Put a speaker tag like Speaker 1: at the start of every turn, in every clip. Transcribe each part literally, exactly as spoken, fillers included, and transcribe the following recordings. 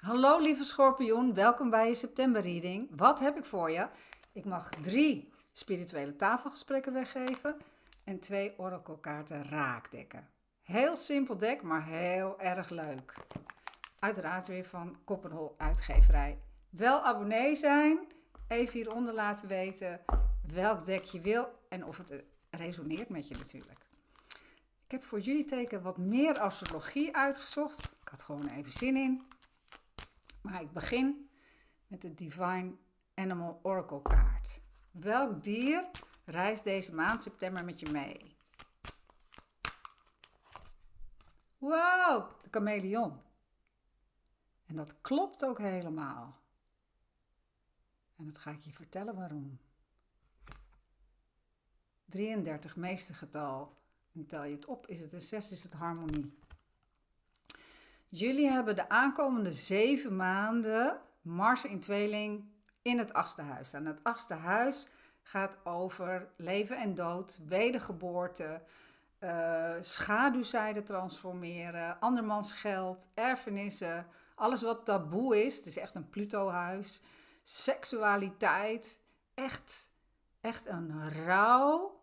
Speaker 1: Hallo lieve schorpioen, welkom bij je september reading. Wat heb ik voor je? Ik mag drie spirituele tafelgesprekken weggeven en twee orakelkaarten raakdekken. Heel simpel dek, maar heel erg leuk. Uiteraard weer van Koppenhol Uitgeverij. Wel abonnee zijn, even hieronder laten weten welk dek je wil en of het resoneert met je natuurlijk. Ik heb voor jullie teken wat meer astrologie uitgezocht. Ik had gewoon even zin in. Maar ik begin met de Divine Animal Oracle kaart. Welk dier reist deze maand september met je mee? Wow, de chameleon. En dat klopt ook helemaal. En dat ga ik je vertellen waarom. drieëndertig, meeste getal. En tel je het op, is het een zes, is het harmonie. Jullie hebben de aankomende zeven maanden Mars in tweeling in het achtste huis staan. Het achtste huis gaat over leven en dood, wedergeboorte, uh, schaduwzijde transformeren, andermans geld, erfenissen, alles wat taboe is. Het is echt een Pluto-huis. Seksualiteit, echt, echt een rauw,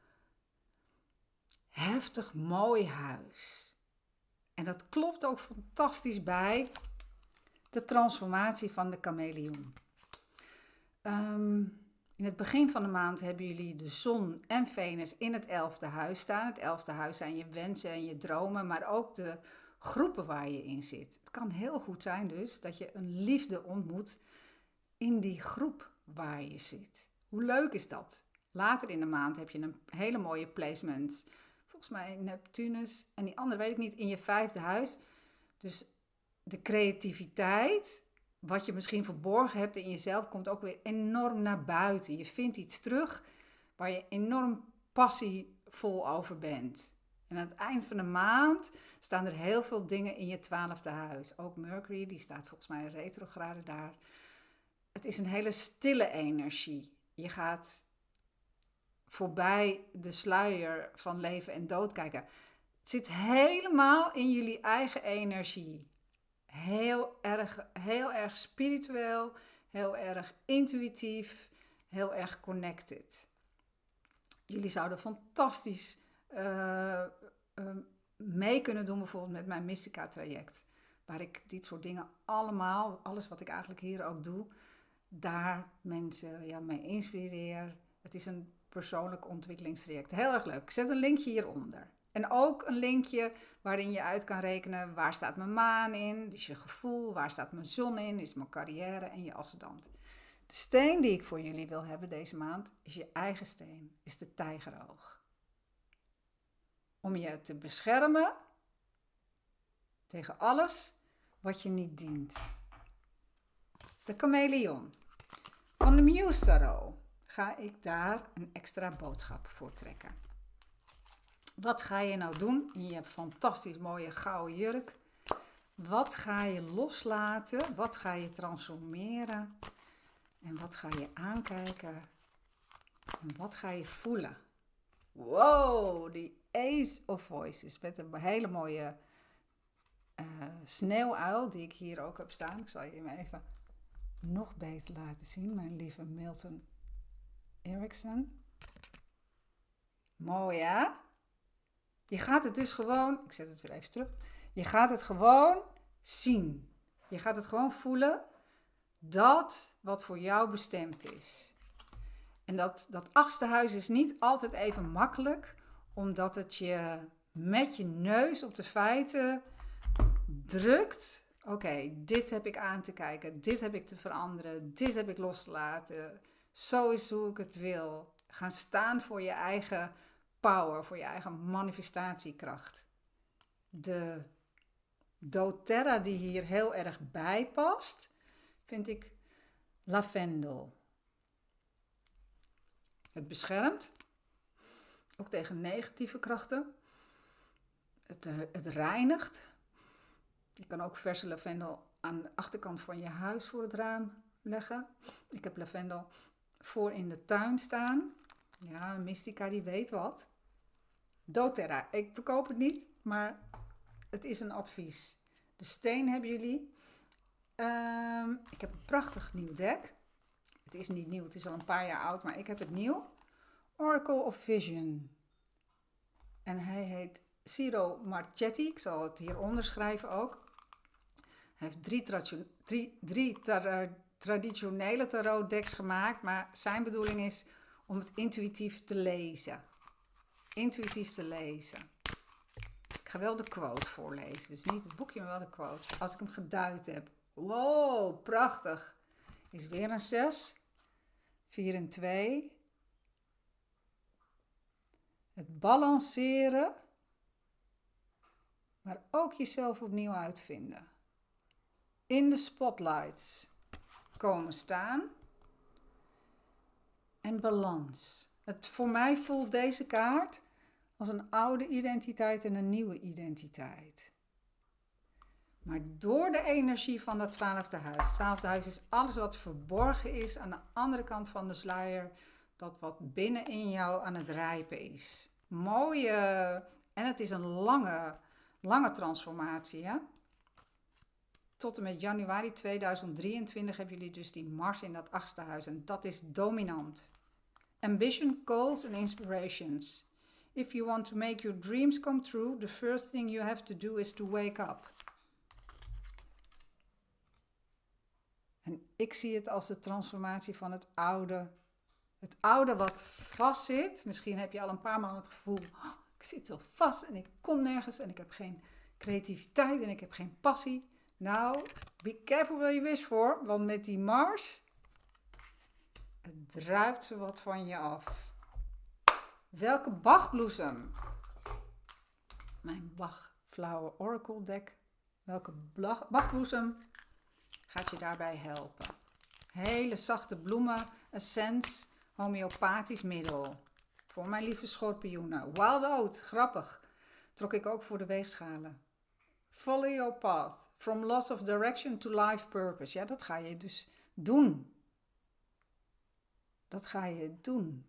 Speaker 1: heftig mooi huis. En dat klopt ook fantastisch bij de transformatie van de chameleon. Um, in het begin van de maand hebben jullie de zon en Venus in het elfde huis staan. Het elfde huis zijn je wensen en je dromen, maar ook de groepen waar je in zit. Het kan heel goed zijn dus dat je een liefde ontmoet in die groep waar je zit. Hoe leuk is dat? Later in de maand heb je een hele mooie placement. Volgens mij Neptunus en die andere weet ik niet, in je vijfde huis. Dus de creativiteit, wat je misschien verborgen hebt in jezelf, komt ook weer enorm naar buiten. Je vindt iets terug waar je enorm passievol over bent. En aan het eind van de maand staan er heel veel dingen in je twaalfde huis. Ook Mercury, die staat volgens mij retrograde daar. Het is een hele stille energie. Je gaat voorbij de sluier van leven en dood kijken. Het zit helemaal in jullie eigen energie. Heel erg, heel erg spiritueel, heel erg intuïtief, heel erg connected. Jullie zouden fantastisch uh, uh, mee kunnen doen bijvoorbeeld met mijn Mystica traject. Waar ik dit soort dingen allemaal, alles wat ik eigenlijk hier ook doe, daar mensen ja, mee inspireer. Het is een persoonlijk ontwikkelingstraject. Heel erg leuk. Ik zet een linkje hieronder. En ook een linkje waarin je uit kan rekenen waar staat mijn maan in, dus je gevoel, waar staat mijn zon in, is mijn carrière en je ascendant. De steen die ik voor jullie wil hebben deze maand is je eigen steen, is de tijgeroog. Om je te beschermen tegen alles wat je niet dient. De chameleon. Van de Muse Tarot ga ik daar een extra boodschap voor trekken. Wat ga je nou doen in je fantastisch mooie gouden jurk? Wat ga je loslaten? Wat ga je transformeren? En wat ga je aankijken? En wat ga je voelen? Wow, die Ace of Voices met een hele mooie uh, sneeuwuil die ik hier ook heb staan. Ik zal je hem even nog beter laten zien, mijn lieve Milton Erickson. Mooi hè? Je gaat het dus gewoon, ik zet het weer even terug. Je gaat het gewoon zien. Je gaat het gewoon voelen. Dat wat voor jou bestemd is. En dat, dat achtste huis is niet altijd even makkelijk. Omdat het je met je neus op de feiten drukt. Oké, okay, dit heb ik aan te kijken. Dit heb ik te veranderen. Dit heb ik los te laten. Zo is hoe ik het wil. Gaan staan voor je eigen power, voor je eigen manifestatiekracht. De doTERRA die hier heel erg bij past, vind ik lavendel. Het beschermt, ook tegen negatieve krachten. Het, het reinigt. Je kan ook verse lavendel aan de achterkant van je huis voor het raam leggen. Ik heb lavendel voor in de tuin staan. Ja, Mystica die weet wat. doTERRA, ik verkoop het niet, maar het is een advies. De steen hebben jullie. Um, ik heb een prachtig nieuw deck. Het is niet nieuw, het is al een paar jaar oud, maar ik heb het nieuw. Oracle of Vision. En hij heet Ciro Marchetti. Ik zal het hieronder schrijven ook. Hij heeft drie, drie, drie tar traditionele tarot decks gemaakt. Maar zijn bedoeling is om het intuïtief te lezen. Intuïtief te lezen. Ik ga wel de quote voorlezen. Dus niet het boekje, maar wel de quote. Als ik hem geduid heb. Wow, prachtig. Is weer een zes. vier en twee. Het balanceren. Maar ook jezelf opnieuw uitvinden. In de spotlights komen staan. En balans. Het, voor mij voelt deze kaart als een oude identiteit en een nieuwe identiteit. Maar door de energie van dat twaalfde huis. Het twaalfde huis is alles wat verborgen is aan de andere kant van de sluier. Dat wat binnenin jou aan het rijpen is. Mooie. En het is een lange, lange transformatie. Hè? Tot en met januari tweeduizend drieëntwintig hebben jullie dus die Mars in dat achtste huis. En dat is dominant. Ambition, goals and inspirations. If you want to make your dreams come true, the first thing you have to do is to wake up. En ik zie het als de transformatie van het oude. Het oude wat vastzit. Misschien heb je al een paar maanden het gevoel, oh, ik zit zo vast en ik kom nergens en ik heb geen creativiteit en ik heb geen passie. Nou, be careful where you wish for, want met die Mars, het druipt ze wat van je af. Welke Bachbloesem? Mijn Bach Flower Oracle deck. Welke Bachbloesem gaat je daarbij helpen? Hele zachte bloemen, essence, homeopathisch middel. Voor mijn lieve schorpioenen. Wild Oat, grappig. Trok ik ook voor de weegschalen. Follow your path. From loss of direction to life purpose. Ja, dat ga je dus doen. Dat ga je doen.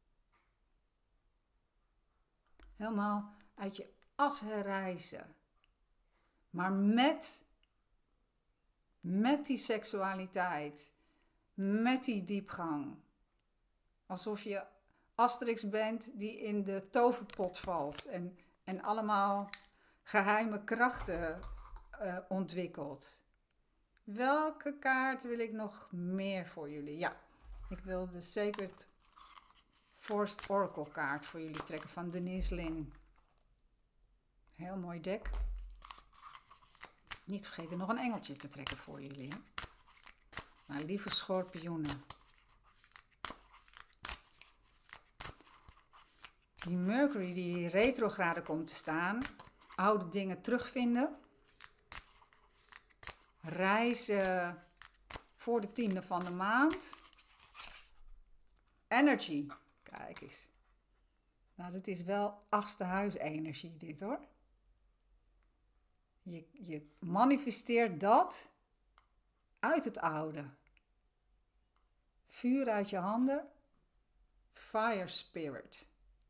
Speaker 1: Helemaal uit je as herrijzen. Maar met, met die seksualiteit. Met die diepgang. Alsof je Asterix bent die in de toverpot valt. En, en allemaal geheime krachten uh, ontwikkelt. Welke kaart wil ik nog meer voor jullie? Ja, ik wil de Sacred Forest Oracle kaart voor jullie trekken van Denise Lin. Heel mooi deck. Niet vergeten nog een engeltje te trekken voor jullie. Hè? Maar lieve schorpioenen. Die Mercury die retrograde komt te staan. Oude dingen terugvinden. Reizen voor de tiende van de maand. Energy. Kijk eens. Nou, dit is wel achtste huis energie dit hoor. Je, je manifesteert dat uit het oude. Vuur uit je handen. Fire spirit.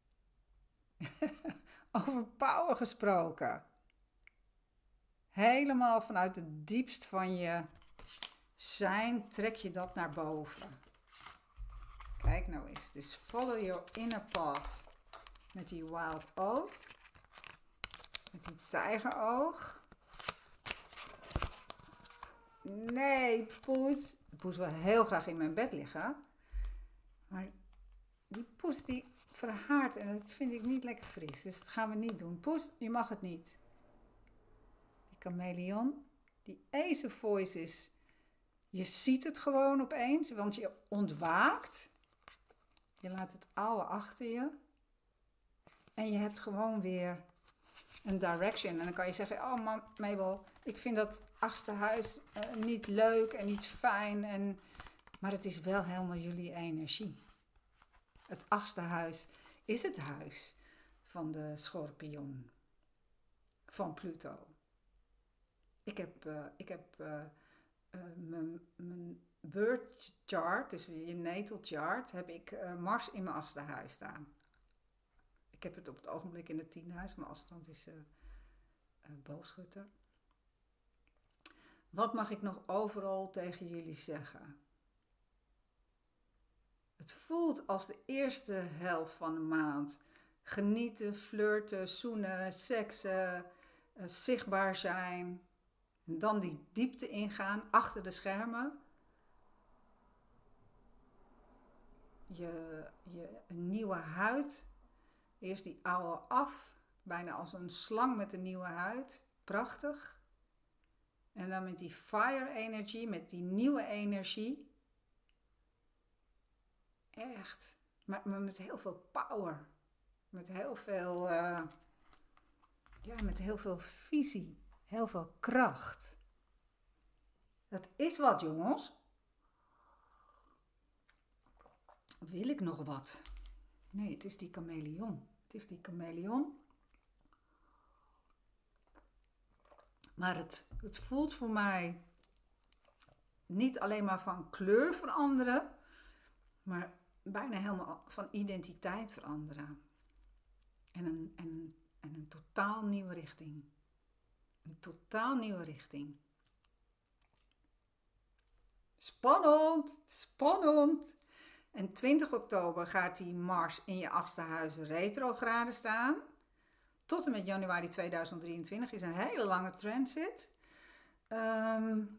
Speaker 1: Over power gesproken. Helemaal vanuit het diepst van je zijn trek je dat naar boven. Kijk nou eens. Dus follow your inner path. Met die Wild Oat. Met die tijgeroog. Nee, Poes. Poes wil heel graag in mijn bed liggen. Maar die Poes die verhaart en dat vind ik niet lekker fris. Dus dat gaan we niet doen. Poes, je mag het niet. Die chameleon. Die Ace of Voice is. Je ziet het gewoon opeens. Want je ontwaakt. Je laat het oude achter je. En je hebt gewoon weer een direction. En dan kan je zeggen, oh Mabel, ik vind dat achtste huis uh, niet leuk en niet fijn. En, maar het is wel helemaal jullie energie. Het achtste huis is het huis van de schorpioen. Van Pluto. Ik heb, uh, ik heb uh, uh, mijn birth chart, dus je natal chart, heb ik uh, Mars in mijn achtste huis staan. Ik heb het op het ogenblik in het tiende huis. Mijn ascendant is uh, uh, boogschutter. Wat mag ik nog overal tegen jullie zeggen? Het voelt als de eerste helft van de maand. Genieten, flirten, zoenen, seksen, uh, zichtbaar zijn. En dan die diepte ingaan, achter de schermen. Je, je een nieuwe huid. Eerst die oude af. Bijna als een slang met een nieuwe huid. Prachtig. En dan met die fire energy, met die nieuwe energie. Echt. Maar, maar met heel veel power. Met heel veel, uh, ja, met heel veel visie. Heel veel kracht. Dat is wat, jongens. Wil ik nog wat? Nee, het is die chameleon. Het is die chameleon. Maar het, het voelt voor mij niet alleen maar van kleur veranderen, maar bijna helemaal van identiteit veranderen. En een, en, en een totaal nieuwe richting. Een totaal nieuwe richting. Spannend, spannend. En twintig oktober gaat die Mars in je achtste huis retrograde staan. Tot en met januari tweeduizend drieëntwintig is een hele lange transit. Um,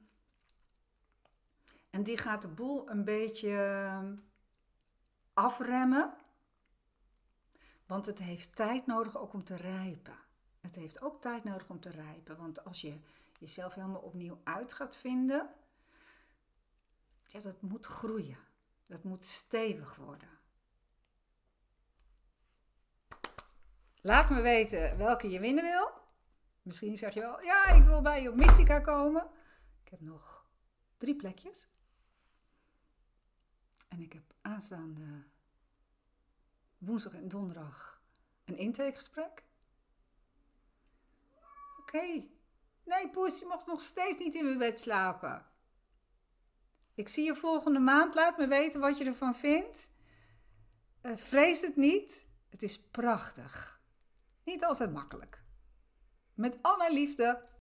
Speaker 1: en die gaat de boel een beetje afremmen. Want het heeft tijd nodig ook om te rijpen. Het heeft ook tijd nodig om te rijpen. Want als je jezelf helemaal opnieuw uit gaat vinden, ja, dat moet groeien. Dat moet stevig worden. Laat me weten welke je winnen wil. Misschien zeg je wel, ja, ik wil bij je op Mystica komen. Ik heb nog drie plekjes. En ik heb aanstaande woensdag en donderdag een intakegesprek. Oké. Okay. Nee, Poes, je mag nog steeds niet in mijn bed slapen. Ik zie je volgende maand. Laat me weten wat je ervan vindt. Uh, vrees het niet. Het is prachtig. Niet altijd makkelijk. Met al mijn liefde.